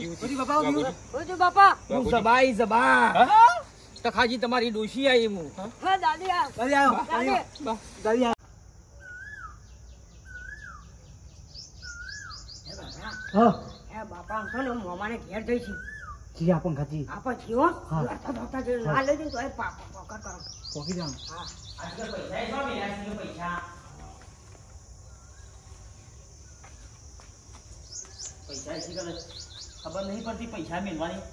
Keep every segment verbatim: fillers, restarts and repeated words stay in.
ઓજી બાપા ઓજી બાપા હું જબાઈ જબા તખાજી તમારી ડોશી આવી હું હા દાદી આ દાદી આવો દાદી આ હા એ બાપા છે ને મોમાને ઘેર જઈ છે જી આપણ ખાજી આપણ જીઓ લડતા લડતા જે ના લેજો તો એ પાકો પકડ કરો પોકી જાવ હા આજે પૈસા જો મેલા પૈસા પૈસા છે કે ખબર નહીં પડતી પૈસા મેલવાની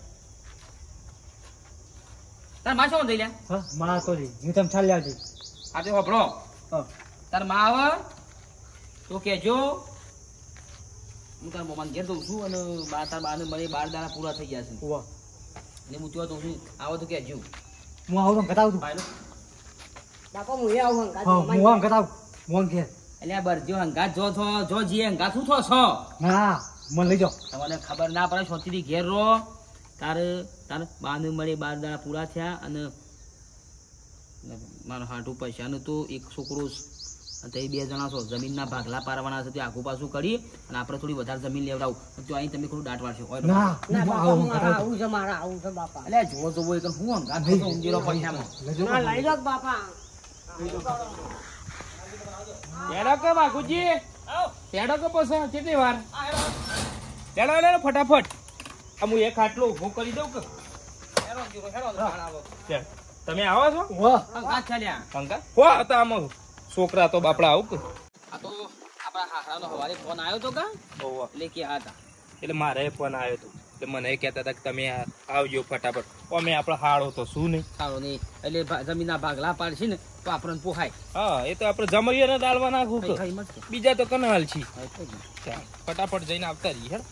તાર માં શું દઈ લે હા માં તો જી હું તમ ચાલ આવજો આજે હોબળો હા તાર માં આવે તો કેજો હું તાર મોમાન ઘેર દઉં છું અને બાર તાર બાર મને બાર દાડા પૂરા થઈ ગયા છે વાહ ને હું ત્યાં દઉં છું આવો તો કેજો હું આવું તો બતાવું છું બાપા હું એ આવું હંગાત હા હું હંગાત આવું મોન ઘેર એટલે આ બરજો હંગાત જો છો જો જી હંગાત શું છો છો ના મને લઈ જાઓ તમને ખબર ના પડે સોચીથી ઘેર રહો તારે તારે બાર મળે બાર દાડા પૂરા થયા અને મારા હાટું પૈસાનું તો એક છોકરો તે બે જણા છો જમીનના ભાગલા પાડવાના છે તે આગુ પાછું કરી અને આપણે થોડી વધારે જમીન લેવડાવું તો અહીં તમે થોડું દાટ વાળશો ના આવું છે મારા આવું છે બાપા એટલે જો જો હોય તો હું હંગાત તો ઊંઘેલો પૈસામાં ના લઈ લો બાપા એડો કે બાકુજી આવ એડો કે પછો કેટલી વાર ચાલો લે ફટાફટ આ હું એક ખાટલો ઊભો કરી દઉં કે હેરો જીરો હેરો આવો તમે આવો છો વાહ હંગાત ચાલ્યા હંગાત હો તો આમ છોકરા તો બાપડા આવું કે આ તો આપણા હાહરાનો હવારે ફોન આવ્યો તો કા ઓવા એટલે કે હતા એટલે મારે ફોન આવ્યો તો એટલે મને કહેતા હતા કે તમે આવજો ફટાફટ અમે આપણો હાળો તો શું નહીં હાળો નહીં એટલે જમીનના ભાગલા પાડશે ને તો આપણને પોહાય હા એ તો આપણે જમરીયાને દાળવા નાખું કે બીજા તો કનાલ છી ફટાફટ જઈને આવતા રહીએ હેડ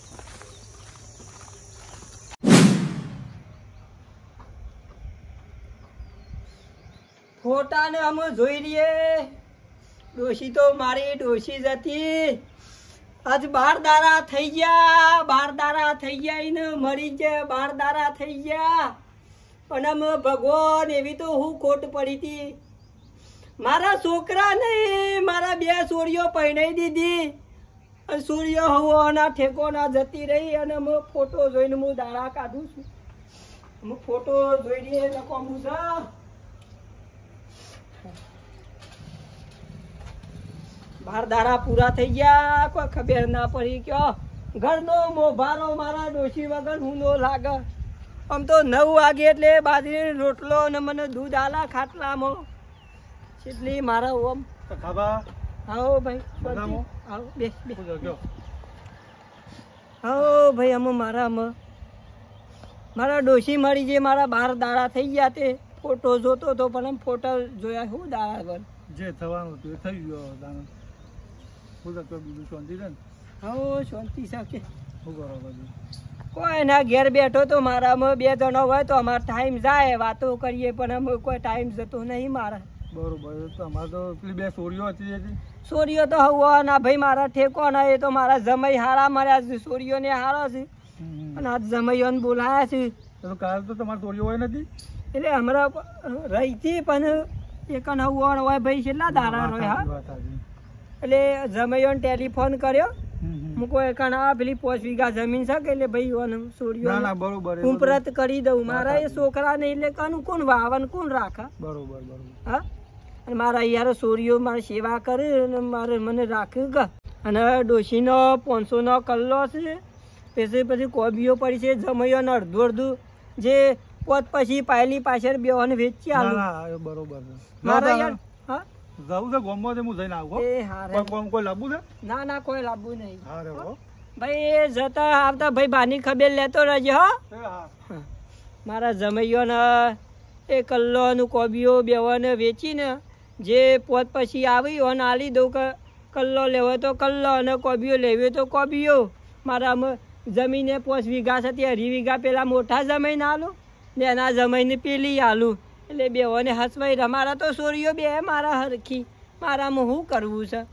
ફોટા ને અમે જોઈ લઈએ ડોશી તો મારી ડોશી જ હતી આજ બાર દારા થઈ ગયા બાર દારા થઈ ગયા ને મરી ગયા બાર દારા થઈ ગયા અને અમે ભગવાન એવી તો હું ખોટ પડી હતી મારા છોકરા ને મારા બે સોરીઓ પહેણાઈ દીધી અને સોરીઓ હવાના ઠેકોના જતી રહી અને અમે ફોટો જોઈને હું દાડા કાઢું છું અમે ફોટો જોઈ લઈએ તો કોમું છે બાર દાડા પૂરા થઈ ગયા કોઈ ખબર ના પડી કયો ઘરનો મોભારો મારા ડોશી વગર હું નો લાગે આમ તો નવ વાગે એટલે બાજરી રોટલો ને મને દૂધ આલા ખાટલામાં કેટલી મારા ઓમ ખાબા આવો ભાઈ આવો બેસ બેસ આવો ભાઈ અમે મારા અમે મારા ડોશી મળી જે મારા બાર દાડા થઈ ગયા તે ફોટો જોતો તો પણ ફોટો જોયા શું દાડા પર જે થવાનું હતું થઈ ગયો દાણા કોઈ ના ઘેર બેઠો તો મારામાં બે જણો હોય તો અમારો ટાઈમ જાય વાતો કરીએ પણ અમે કોઈ ટાઈમ જતો નહીં મારા બરોબર તો અમારે તો પેલી બે સોરીઓ હતી સોરીઓ તો હવો ના ભાઈ મારા ઠેકો ના એ તો મારા જમાઈ હારા માર્યા છે સોરીઓ ને હારો છે અને આજ જમાઈઓને બોલાયા છે તો કાલ તો તમારે સોરીઓ હોય નથી એટલે હમણાં રહી હતી પણ એક નવો હોય ભાઈ કેટલા દાડા રહ્યો હા એટલે જમાઈઓને ટેલિફોન કર્યો મૂકો એકાના પેલી પાંચ વીઘા જમીન છે કે એટલે ભાઈ સોરીઓ કુંપરત કરી દઉં મારા એ છોકરા ને એટલે કાનું કોણ વાવન કોણ રાખા બરોબર બરોબર હા અને મારા યાર સોરીઓ મારી સેવા કરે અને મારે મને રાખ્યું કે અને ડોશીનો પાંચસો નો કલ્લો છે પછી પછી કોબીઓ પડી છે જમાઈઓને અડધું અડધું જે પોત પછી પાયલી પાછળ બેવાને વેચી આલું બરોબર મારા યાર હા જાવું છે ગોમો હું જઈને આવું એ હારે કોઈ કોઈ લાવવું છે ના ના કોઈ લાવવું નહીં હારે હો ભાઈ જતા આવતા ભાઈ બાની ખબર લેતો રહેજે હો હા મારા જમૈયોને એ કલ્લોનું કોબીઓ બેવાને વેચીને જે પોત પછી આવી અને આલી દઉં કે કલ્લો લેવો તો કલ્લો અને કોબીઓ લેવી તો કોબીઓ મારા જમીને પાંચ વીઘા છે તે અઢી વીઘા પેલા મોટા જમીન આલું ને એના જમીન પેલી આલું એટલે બેઓને હસવાઈ રમારા તો સોરીઓ બે મારા હરખી મારામાં શું કરવું છે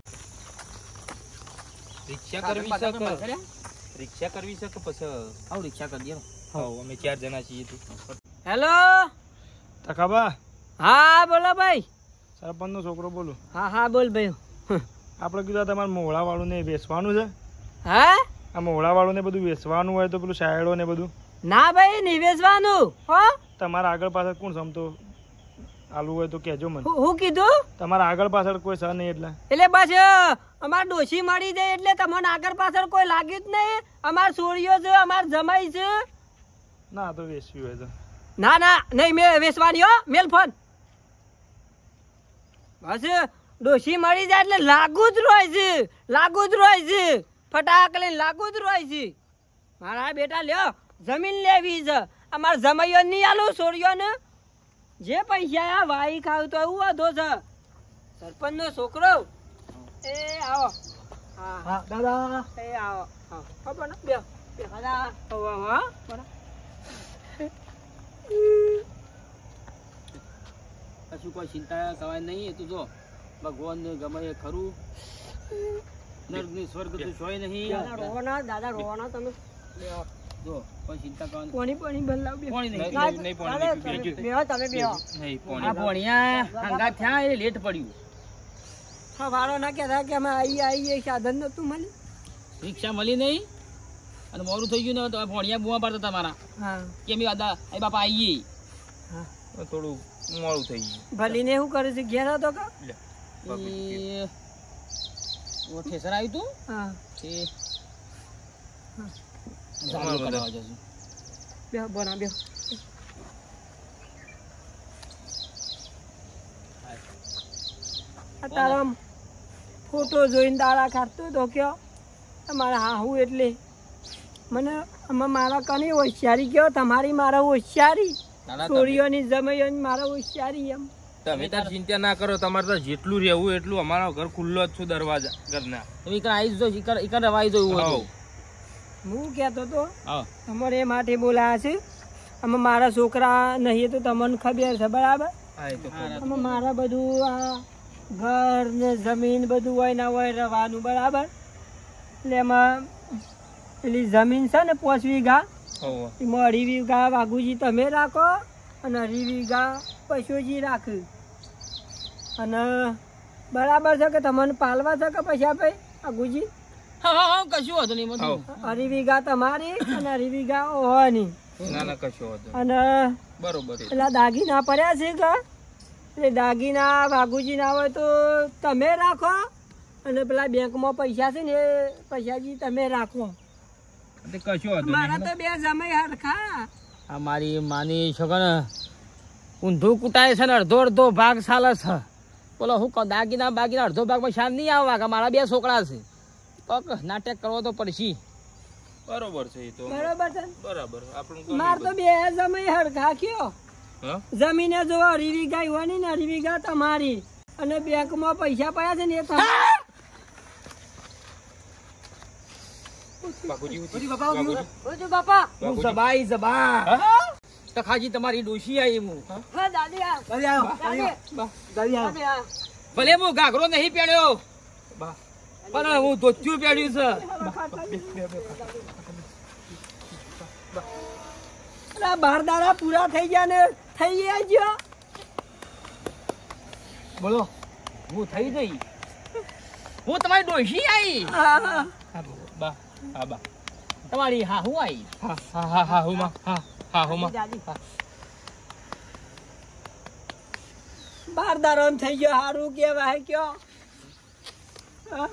રિક્ષા કરવી છે કે રિક્ષા કરવી છે કે પછી આવ રિક્ષા કરી દે હા અમે ચાર જણા છીએ હેલો તકાબા હા બોલો ભાઈ સરપંચ નો છોકરો બોલો હા હા બોલ ભાઈ આપણે કીધું તમારે મોળા વાળું ને બેસવાનું છે હા આ મોળા વાળું ને બધું વેચવાનું હોય તો પેલું સાયડો ને બધું ના ભાઈ નહીં વેચવાનું. હો તમારા આગળ પાછળ કોણ સમતો આલુ હોય તો કહેજો મને. હું કીધું તમારા આગળ પાછળ કોઈ છે નહીં એટલે એટલે બસ અમાર ડોશી મળી જાય એટલે તમને આગળ પાછળ કોઈ લાગ્યું જ નહીં. અમાર સોળીઓ છે, અમાર જમાઈ છે. ના તો વેચવી હોય તો ના ના નહીં મેં વેચવાની હો. મેલ ફોન બસ ડોશી મળી જાય એટલે લાગુ જ રોય છે, લાગુ જ રોય છે, ફટાક લઈને લાગુ જ રોય છે. મારા બેટા લ્યો જમીન લેવી છે. અમાર જમાઈઓ નહીં આલું સોળીઓ ને જે પૈસા આ વાઈ ખાવ તો એવું વાંધો છે. સરપંચ નો છોકરો એ આવો. હા હા દાદા એ આવો. હા ખબર ને બે બે દાદા આવો હા કશું કોઈ ચિંતા કરવાની નહીં. એ તો જો ભગવાન ગમે એ ખરું. નર્ક ની સ્વર્ગ તો જોઈ નહીં. રોવાના દાદા રોવાના તમે જો કોઈ ચિંતા કરવાની પાણી પાણી બદલાવ બે પાણી નહીં નહીં પાણી બેહો તમે બેહો. નહીં પાણી. આ ભણ્યા હંગાત થયા એ લેટ પડ્યું. હા વાળો ના કહેતા કે અમે આવીએ આવીએ સાધન નતું મળી. રિક્ષા મળી નહીં અને મોડું થઈ ગયું ને તો ભણ્યા બુવા પાડતા તમારા હા કે અમે દાદા એ બાપા આવીએ. હા થોડું મોડું થઈ ગયું. ભલીને શું કરે છે ઘેર હતો કા એ ઓ ઠેસર આવ્યું તું હા એ જાળી કરાવવા જશું. બેહો બના બેહો. આ તારા ફોટો જોઈને દાડા કાઢતો તો કયો તમારા હાહુ એટલે મને આમાં મારા કની હોશિયારી કયો તમારી મારા હોશિયારી ચોરીઓની જમાઈઓની મારા હોશિયારી એમ. તમે તાર ચિંતા ના કરો. તમારે તો જેટલું રહેવું એટલું અમારો ઘર ખુલ્લો જ છું દરવાજા ઘરના. ઈ કણ આવી જો ઈ કણ ઈ કણ રવાઈ જો એવું હતું. હું કહેતો તો હા તમારે એ માટે બોલાયા છે. આમાં મારા છોકરા નહીં તો તમને ખબર છે બરાબર. હા એ તો આમાં મારા બધું આ ઘર ને જમીન બધું હોય ના હોય રહેવાનું બરાબર. એટલે એમાં પેલી જમીન છે ને પાંચ વીઘા હોવ. એમાં અઢી વીઘા વાઘુજી તમે રાખો અને અઢી વીઘા પશુજી રાખે. અને બરાબર છે કે તમને પાલવા છે કે પૈસા ભાઈ વાઘુજી? હા હા હા કશું હતું નહીં બધું. અઢી વીઘા તમારી અને અઢી વીઘા ઓની. ના ના કશો હતો અને બરોબર. પેલા દાગીના પડ્યા છે કે એટલે દાગીના વાઘુજી ના હોય તો તમે રાખો અને પેલા બેંકમાં પૈસા છે ને એ પૈસાજી તમે રાખો. કશો હતો મારા તો બે જમાઈ હરખા. આ મારી માની છોકર ઊંધું કૂટાય છે ને અડધો અડધો ભાગ ચાલે છે. બોલો હું કહું દાગીના બાગીના અડધો ભાગમાં શાંત નહીં આવવા કે મારા બે છોકરા છે. પક નાટક કરવો તો પડશે. બરોબર છે એ તો બરોબર છે બરાબર. આપણું માર તો બે જમાઈ હરખા કયો. હા જમીને જો અઢી વીઘા હોવાની ને અઢી વીઘા તમારી અને બેંકમાં પૈસા પડ્યા છે ને એ બાપા હું જબાઈ જબા તખાજી તમારી ડોશી આવી હું. હા દાદી આ ભલે હું ઘાઘરો નહીં પહેર્યો પણ હું ધોતિયું પહેર્યું છે. બાર દાડા પૂરા થઈ ગયા ને થઈ ગયા ગયો. બોલો હું થઈ ગઈ. હું તમારી ડોશી આવી. હા હા બા હા બા તમારી હા હું આવી. હા હા હા હા હું માં હા હા હું માં દાદી બાર દાડા થઈ ગયો સારું કેવાય કયો. હા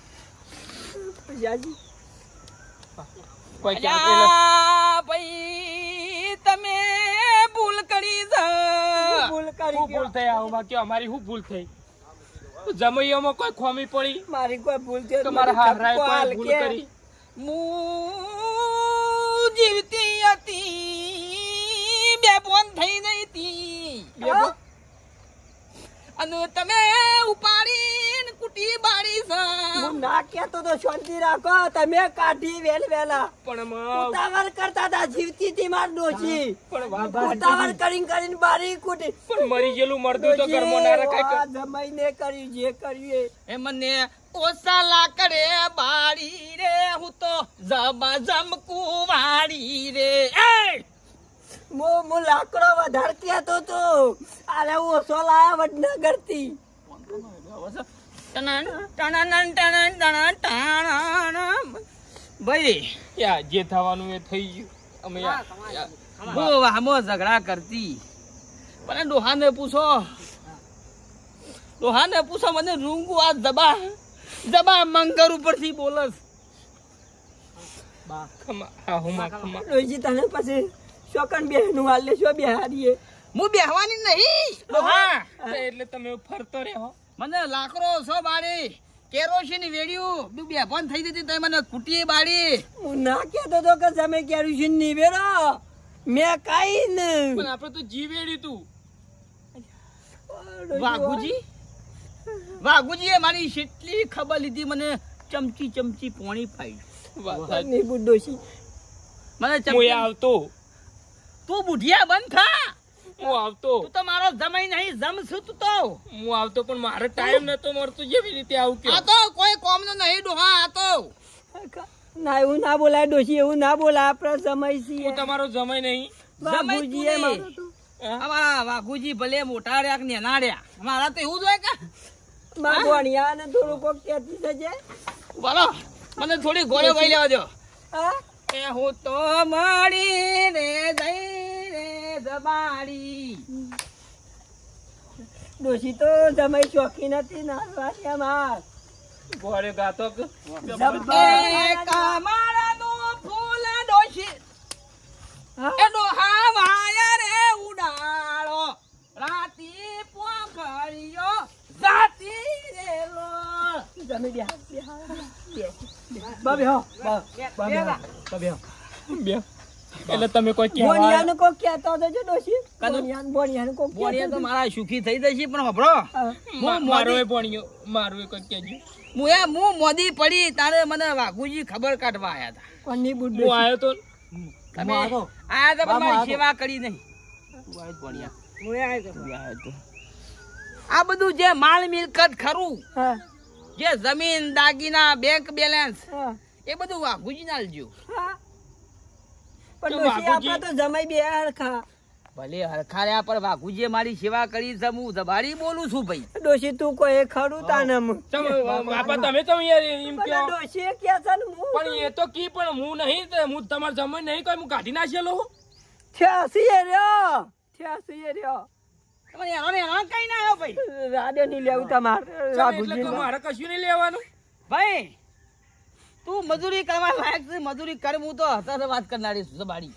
જાજી કોઈ અલ્યા ભાઈ તમે ભૂલ કરી છે. ભૂલ કરી શું ભૂલ ગયો. થઈ આવું કે અમારી શું ભૂલ થઈ? જમૈયામાં કોઈ ખોમી પડી? મારી કોઈ ભૂલ થઈ તમારા હારાએ કોઈ ભૂલ કરી? હું જીવતી હતી બે ફોન થઈ ગઈ હતી અને તમે ઉપાડીને કુટી બાળી છે. હું ના કેતો તો શાંતિ રાખો. તમે કાઢી વેલ વેલા પણ મ- ઉતાવળ કરતા હતા. જીવતી હતી માર ડોશી. પણ વાત ઉતાવળ કરીને કરીને બારી કુટી. પણ મરી ગયેલું મરદું તો ઘરમાં ના રખાય કે? જમાઈને કર્યું જે કર્યું એ. એ મને ઓસા લાકડે બાળી રે હું તો જબા જમકુ વાળી રે. એ મો મો લાકડો વધારે કેતો તો અરે ઓછો લાયા વડનગર થી. ટનન ટનન ટનન ટનન ટનન. ભાઈ યા જે થવાનું એ થઈ ગયું અમે યા- યા- બહુ આમો ઝઘડા કરતી પણ ડોહાને પૂછો ડોહાને પૂછો મને રૂંગુ આ દબા દબા મંગર ઉપરથી બોલસ ખમા હા હું માં ખમા ડોશી તને પછી શોકન બેહનું હાલ લે શું બેહારીએ હું બેહવાની નહીં ડોહા એટલે તમે ફરતો રહો મને લાકડો છો બાળી કેરોસીન વેડ્યું તું બેભાન થઈ જતી તઈ મને કુટી બાળી હું ના કહેતો તો કે તમે કેરુશીન ની વેરો મેં કાઈ ને પણ આપણે તો જીવેડી તું વાઘુજી વાઘુજીએ મારી કેટલી ખબર લીધી મને ચમચી ચમચી પોણી પાઈ ની બુડોશી મને હું ચમચી આવતો તું બુઢિયા બંધ થા હું આવતો તું તો મારો જમાઈ નહીં જમ છું તું તો હું આવતો પણ મારે ટાઈમ નતો મળતો જેવી રીતે આવું કે આ તો કોઈ કોમ નો નહીં ડોહા આ તો ના એવું ના બોલાય ડોશી એવું ના બોલાય આપડે સમય છીએ હું તમારો જમાઈ નહીં બાપુજીએ મારો તો અમારા વાઘુજી ભલે મોટા રહ્યા કે નેના રહ્યા મારા તો એવું જ હોય કે માં ભણ્યા ને થોડું કોક કહેતી થજે બોલો મને થોડી ગોળે ગઈ લેવા દો હા એ હું તો મળી રે જઈ રે જબાડી ડોશી તો જમાઈ શોખી નથી નાસવાટિયા માર ગોળે ગાતો કે એ કમળનું ફૂલ ડોશી હા? એ ડોહા વાયા રે ઉડાડો રાતી પોખરિયો જાતી રેલો જમી બેહા બેહા બા બેહો બા બા બેહો બા બેહો બે એટલે તમે કોઈ કહેવા બોનિયાને કોક કહેતો હતો જો ડોશી કદું? બોનિયાને બોનિયાને કોક બોલિયા કહેતો તો હતો. મારા સુખી થઈ જશે પણ હભરો હા. હું મારો મોદી એ ભણ્યો મારો એ કોઈ કહેજો હું એ હું મોદી પડી તારે મને વાઘુજી ખબર કાઢવા આયા હતા કોની બુડ્ડો હું આવ્યો તો તમે મારો. આયા તો પણ મારો. મારી સેવા કરી નહીં આ બધું જે માલ મિલકત ખરું હા જે જમીન દાગીના બેંક બેલેન્સ હા એ બધું વાઘુજી ના આલજો હા પણ તો ડોશી બાપુજી- આપણે તો જમાઈ બે હરખા ભલે હરખાર્યા પર વાઘુજીએ મારી સેવા કરી છે હું દબારી બોલું છું ભાઈ ડોશી તું કોઈ ખરું તાનમ તમે બાપા તમે તો યાર એમ પણ કહો ડોશી કે છે ને હું પણ એ તો કી પણ હું નહીં તે હું તમારો જમાઈ નહીં કોઈ હું કાઢી નાખેલો હું છ્યાસી એ રહ્યો છ્યાસી એ રહ્યો તમે એનો ને એનો કઈ ના આવ્યો ભાઈ રાડે નહીં લેવું તમારે ચમ એટલે વાઘુજી તો મારે કશું નહીં લેવાનું ભાઈ તું મજૂરી કરવા લાયક છે મજૂરી કર હું તો હતારે વાત કરનારી છું દબાડી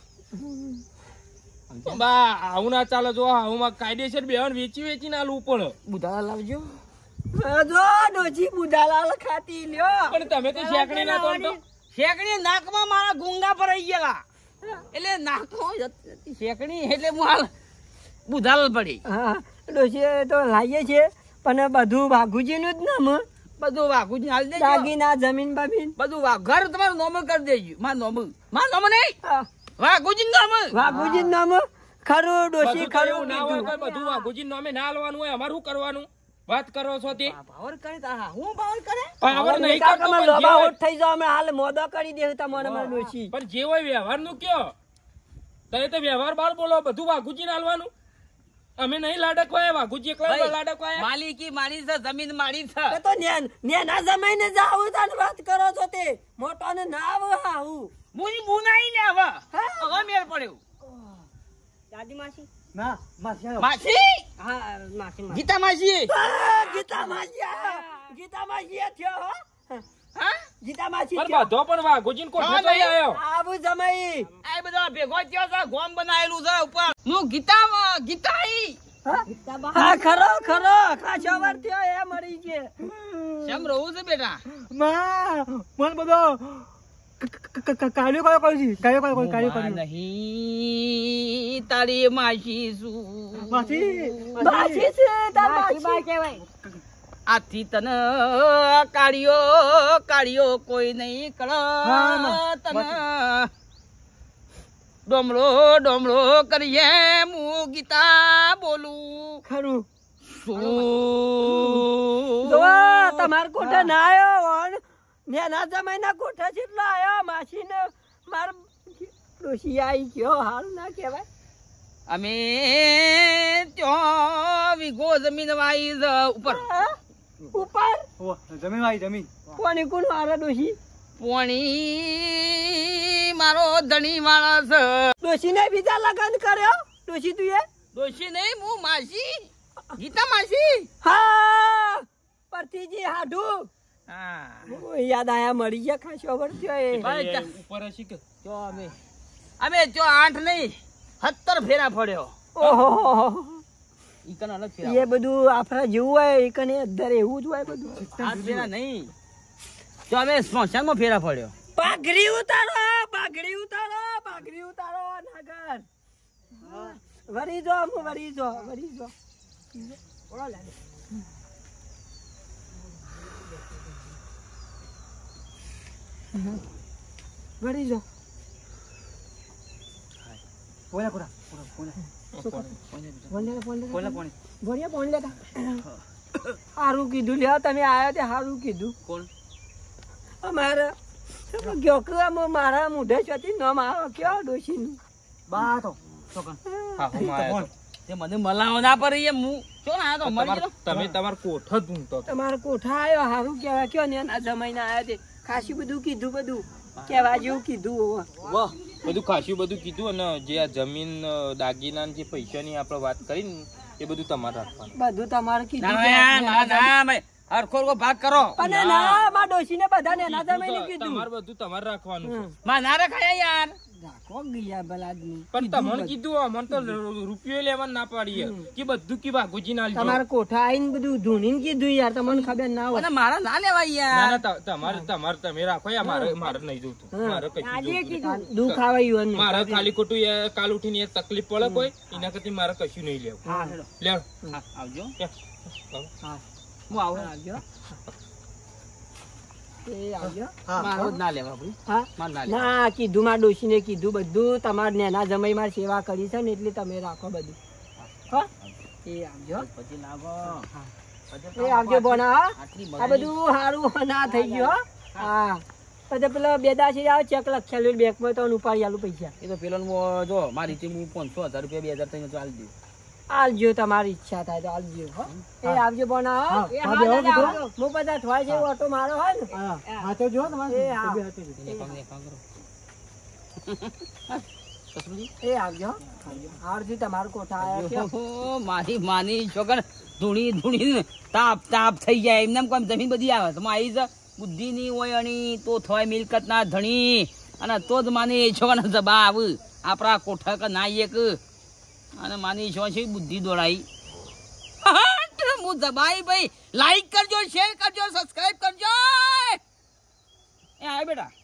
બા આવું ના ચાલે જો આવું માં કાયદેસર બેહન વેચી વેચી ના આલવું પડે બુધા લાવજો જો ડોશી બુધાલાલ ખાતી લ્યો પણ તમે તો શેકણી ના તો શેકણી નાકમાં મારા ગુંગા પર આવી ગયેલા એટલે નાકમાં જતી શેકણી એટલે હું હાલ બુધાલ પડી હા ડોશી તો લાવીએ છે પણ બધું વાઘુજીનું જ નામ બધું વાઘુજી હાલ દેજો દાગીના જમીન બમીન બધું વાઘ ઘર તમારું નોમ કરી દેજો માર નોમ માર નોમ નહીં હા, વાઘુજી નોમ વાઘુજી નામ ખરું ડોશી બધું તો એવું ખરું ના હોય કીધું. કોઈ બધું વાઘુજી નામે ના આલવાનું હોય અમારે શું કરવાનું વાત કરો છો તે પાવર કરે તા હું પાવર કરે પાવર નહીં કાકા, કરતો તમે પણ જે લોબા હોય- ઓટ થઈ જાઓ અમે હાલ મોદો કરી દેવું તમને અમારે ડોશી પણ જે હોય વ્યવહાર નું કયો તમે તો વ્યવહાર બાર બોલો બધું વાઘુજી ના આલવાનું અમે નહીં લાડકવાય વાઘુજી એકલા લાડકવાય માલિકી મારી છે જમીન મારી છે એ તો નેન નેના જમાઈને જાવું તાને વાત કરો છો તે મોટો ને ના આવું હાવું મુની મુનાઈ ને હવે હા. હવે મેળ પડ્યો દાદી માસી ના માસી માસી હા માસી ગીતા માસી ગીતા માસી ગીતા માસી થયો હો હા ગીતા માસી પણ થયો બધો પણ વાઘુજી કોઠે હા, તો નહીં. આવ્યો આવું જમાઈ આ બધા ભેગો થયો છે ગોમ બનાયેલું છે ઉપર હું ગીતા ગીતાઈ હા ખરો ખરો ખાસો વાર થયો એ મરી છે કેમ રહું છે બેટા માં મન બધો કાર્યો કયો કર્યો છે કાર્યો કયો હું કાર્યો માં કર્યો નહીં તારી માસી શું માસી માસી છે તાર માસી આથી તને કાઢ્યો કાઢ્યો કોઈ નહીં કળ હા, માં. તને ડોમડો ડોમડો કરીએ હું ગીતા બોલું ખરું શું જો તમાર કોઠે ના આવ્યો વણ નેના જમાઈના કોઠે જેટલો આવ્યો માસી ને માર ડોશી આવી ગયો હાલ ના કહેવાય અમે ત્યાં વીઘો જમીન વાઈ છે ઉપર હા? ઉપર ઓ જમીન વાઈ જમીન કોની કોણ મારા ડોશી પોણી મારો ધણી માણસ ડોશીને બીજા લગન કર્યો ડોશી તું એ ડોશી નહીં હું માસી ગીતા માસી હા પરતીજી હાડુ હા યાદ આયા મળી ગયા ખાસો વર્ત્યો એ ભાઈ, એ ઉપર હશે કે જો અમે અમે જો આઠ નહીં સત્તર ફેરા ફર્યો ઓહો ઈ કને અલગ એ ફેરા બધું આપણા જેવું હોય એ કને અંદર એવું જ હોય બધું આઠ ફેરા નહીં જો અમે સ્મશાનમાં ફેરા ફર્યો પાઘડી ઉતારો પાઘડી ઉતારો પાઘડી ઉતારો નાગર વરી જો અમુ વરી જો વરી જો ઓળો લાગે વરી જો પોલા પોલા પોલા ફોન લે ફોન લે પોલા પોણી ભણ્યા ફોન લેતા સારું કીધું લ્યા તમે આયા તે સારું કીધું કોણ અમારે ગયો કે આમ મારા મુઢે છતી ન મારો કયો ડોશીનું બા તો છોકન હા હું આયો તો. તે મને મલાવો ના પડી એમ હું ચો ને આયો તો મરી તમાર- ગયો તમે તમાર કોઠ જ ઊંઘતો હતો. તમારો કોઠા આવ્યો સારું કહેવાય કયો ને એના જમાઈને આયા તે ખાસી બધું કીધું બધું કહેવા જેવું કીધું હોવે. વાહ બધું ખાસું બધું કીધું અને જે આ જમીન અ, દાગીના ને જે પૈસાની આપણે વાત કરી ને એ બધું તમારે રાખવાનું. બધું તમારે કીધું ના કે ના ના ના ભાઈ હરખો હરખો ભાગ કરો અને ના માં ડોશીને બધાને એના જમાઈને કીધું તમારે બધું તમારે રાખવાનું છે. માં ના રખાય યાર રાખો ગયા ભલા આદમી પણ તમને કીધું અમને તો રૂપિયો લેવા ના પાડીએ કે બધું કે વાઘુજી ના લીધો. તમારા કોઠા આઈને બધું ધૂણીને કીધું યાર તમને ખબર ના હોય અને મારા ના લેવાય ના યાર ના ત- તમારે તમારે તમે રાખો યાર મારે મારે નહીં જોતું મારે કશું આજે જોતું નથી. કીધું દુઃખ આવે યુવાન મારે ખાલી ખોટું એ કાલ ઉઠીને એ તકલીફ પડે કોઈ એના કરતી મારે કશું નહીં લેવું હા હેડો લેવ હા, આવજો લે. હા હું આવું આવજો એ આવજો મારો જ ના લેવા ભાઈ હા માર ના લેવા ના કીધું મારા ડોશીને કીધું બધું તમારે નેના જમાઈ મારી સેવા કરી છે ને એટલે તમે રાખો બધું હા એ આવજો પછી લાગો એ આવજો બોના હા આટલી આ બધું સારું ના થઈ ગયું હો. હા પછી પેલા બેદાસી આવે ચેક લખેલું બેંકમાં તો ઉપાડી આલું પૈસા એ તો પેલો જો મારી રીતે હું પાંચસો હજાર રૂપિયા બે હજાર ત્રણ ચાલી દઉં આલજો તમારી ઈચ્છા થાય તો આલજો હો એ આવજો બોના હો. હા, એ હા, હા બેહો દાદા, કીધું. આવજો. હું બધા થોડા જેવો ઓટો મારો હોય ને હા હા તો જો તમારે એ હા. તબિયત હતી. એ આવજો આવજો તમારું કોઠા આવ્યા છે ઓહો, મારી માની છોકર ધૂણી ધૂણી તાપ તાપ થઈ જાય એમને એમ કોઈ જમીન બધી આવે તો આવી જ બુદ્ધિ ની હોય અણી તો થાય મિલકત ના ધણી અને તો જ માની છોકરા જવાબ આપણા કોઠા કે ના એક અને માની છો છે બુદ્ધિ દોડાઈ હું દબાઈ ભાઈ લાઈક કરજો શેર કરજો સબસ્ક્રાઇબ કરજો એ આય બેટા